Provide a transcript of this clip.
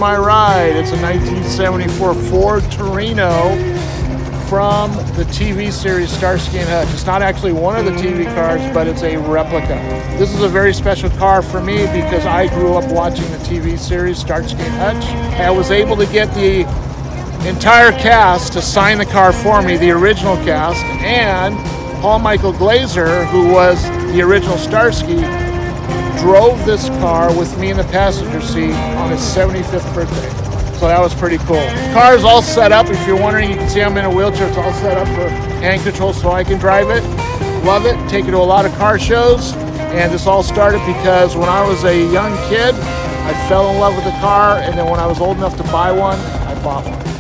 my ride. It's a 1974 Ford Torino from the TV series Starsky and Hutch. It's not actually one of the TV cars, but it's a replica. This is a very special car for me because I grew up watching the TV series Starsky and Hutch. I was able to get the entire cast to sign the car for me, the original cast, and Paul Michael Glaser, who was the original Starsky, drove this car with me in the passenger seat on his 75th birthday. So that was pretty cool. The car is all set up. If you're wondering, you can see I'm in a wheelchair. It's all set up for hand control so I can drive it. Love it. Take it to a lot of car shows. And this all started because when I was a young kid, I fell in love with the car. And then when I was old enough to buy one, I bought one.